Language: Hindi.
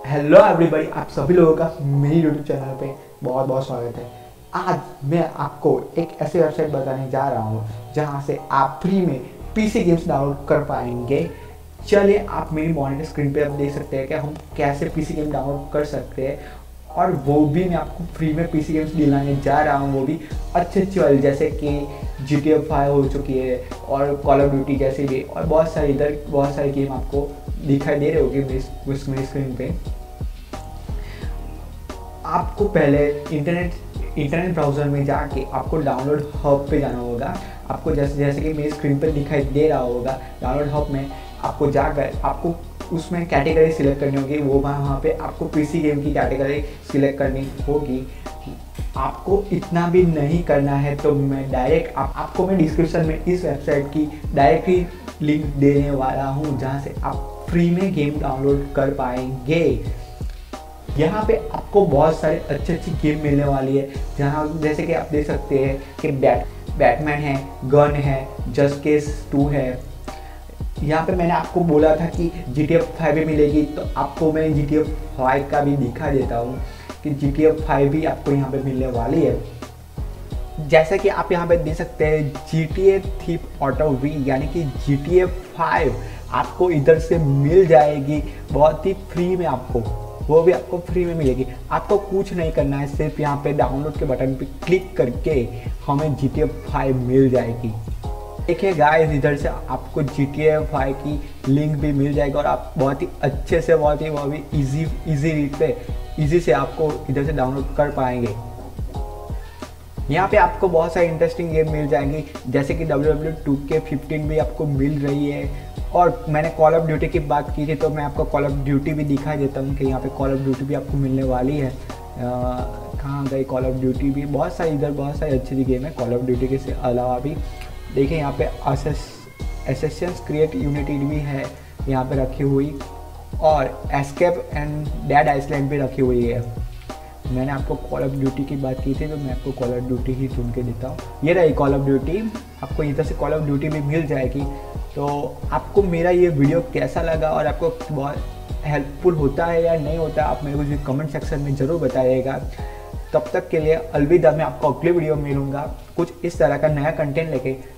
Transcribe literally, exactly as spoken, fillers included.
हेलो एवरीबॉडी, आप सभी लोगों का मेरी यूट्यूब चैनल पे बहुत बहुत स्वागत है। आज मैं आपको एक ऐसी वेबसाइट बताने जा रहा हूँ जहाँ से आप फ्री में पीसी गेम्स डाउनलोड कर पाएंगे। चलिए, आप मेरी मॉनिटर स्क्रीन पे आप देख सकते हैं कि हम कैसे पीसी गेम डाउनलोड कर सकते हैं, और वो भी मैं आपको फ्री में पीसी गेम्स दिलाने जा रहा हूँ, वो भी अच्छे अच्छे वाले, जैसे कि जी टी ए फाइव हो चुकी है और कॉल ऑफ ड्यूटी जैसे भी, और बहुत सारे इधर बहुत सारे गेम आपको दिखाई दे रहे होंगे मेरी स्क्रीन पे। आपको पहले इंटरनेट इंटरनेट ब्राउज़र में जाके आपको डाउनलोड हब पे जाना होगा। आपको जैसे जैसे कि मेरी स्क्रीन पर दिखाई दे रहा होगा, डाउनलोड हब में आपको जाकर आपको उसमें कैटेगरी सिलेक्ट करनी होगी। वो वहाँ पे आपको पीसी गेम की कैटेगरी सिलेक्ट करनी होगी। आपको इतना भी नहीं करना है तो मैं डायरेक्ट आप, आपको मैं डिस्क्रिप्शन में इस वेबसाइट की डायरेक्टली लिंक देने वाला हूँ, जहाँ से आप फ्री में गेम डाउनलोड कर पाएंगे। यहाँ पे आपको बहुत सारे अच्छे अच्छी गेम मिलने वाली है, जहाँ जैसे कि आप देख सकते हैं कि बैट बैटमैन है, गन है, जस्ट केस टू है। यहाँ पे मैंने आपको बोला था कि जी टी ए फाइव भी मिलेगी, तो आपको मैं जी टी ए फाइव का भी दिखा देता हूँ कि जी टी ए फाइव भी आपको यहाँ पे मिलने वाली है। जैसे कि आप यहाँ पे देख सकते हैं G T A thief auto V, यानी कि जी टी ए फाइव आपको इधर से मिल जाएगी बहुत ही फ्री में। आपको वो भी आपको फ्री में मिलेगी। आपको कुछ नहीं करना है, सिर्फ यहाँ पे डाउनलोड के बटन पे क्लिक करके हमें जी टी ए फाइव मिल जाएगी। देखिए गाइस, इधर से आपको जी टी ए फाइव की लिंक भी मिल जाएगी, और आप बहुत ही अच्छे से, बहुत ही वो भी इजी इजी रीड पे इजी से आपको इधर से डाउनलोड कर पाएंगे। यहाँ पे आपको बहुत सारी इंटरेस्टिंग गेम मिल जाएंगी, जैसे कि W W two K fifteen भी आपको मिल रही है। और मैंने कॉल ऑफ ड्यूटी की बात की थी, तो मैं आपको कॉल ऑफ ड्यूटी भी दिखा देता हूँ कि यहाँ पे कॉल ऑफ ड्यूटी भी आपको मिलने वाली है। कहाँ गई कॉल ऑफ ड्यूटी भी? बहुत सारी इधर बहुत सारी अच्छी गेम है कॉल ऑफ ड्यूटी के अलावा भी। देखिए यहाँ पे एसेसियंस क्रिएट यूनिटी भी है यहाँ पे रखी हुई, और एस्केप एंड डेड आइसलैंड भी रखी हुई है। मैंने आपको कॉल ऑफ ड्यूटी की बात की थी, तो मैं आपको कॉल ऑफ ड्यूटी ही ढूंढ के देता हूँ। ये रही कॉल ऑफ ड्यूटी, आपको इधर से कॉल ऑफ ड्यूटी भी मिल जाएगी। तो आपको मेरा ये वीडियो कैसा लगा और आपको बहुत हेल्पफुल होता है या नहीं होता, आप मेरे को कमेंट सेक्शन में ज़रूर बताइएगा। तब तक के लिए अलविदा। मैं आपको अगले वीडियो में मिलूँगा कुछ इस तरह का नया कंटेंट लेके।